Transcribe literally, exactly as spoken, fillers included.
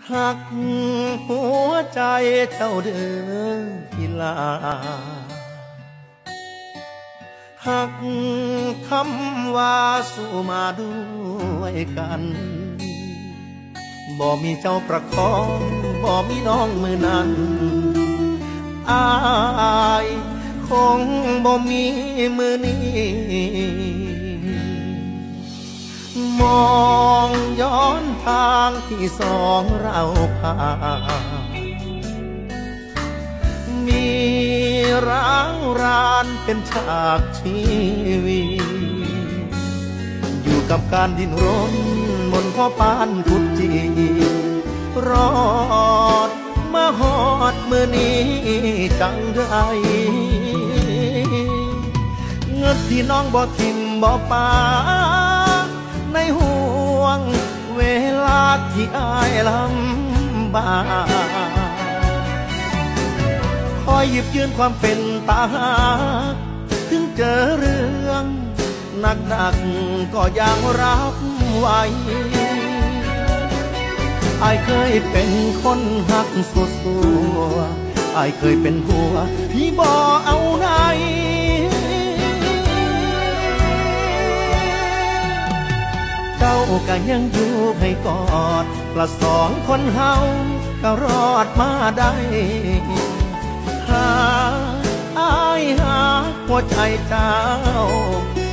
หักหัวใจเจ้าเดินกีฬาหักคำว่าสู้มาด้วยกันบ่มีเจ้าประคองบ่มีน้องมือนั้นอายคงบ่มีมือนี้มองย้อนทางที่สองเราผ่านมีร้าวรานเป็นฉากชีวิตอยู่กับการดิ้นรนบนข้อปานทุกจีรอดมาหอดมือนี้จังไรเงินที่น้องบ่ทิมบ่ปาในห่วงเวลาที่อายลำบากคอยหยิบยืนความเป็นตาหากถึงเจอเรื่องหนักหนักก็ยังรับไว้อายเคยเป็นคนหักสัวสัวอายเคยเป็นผัวที่บ่เอาไหนเจ้าก็ยังอยู่ให้กอดละสองคนเฮาก็รอดมาได้หาอายหาหัวใจเจ้า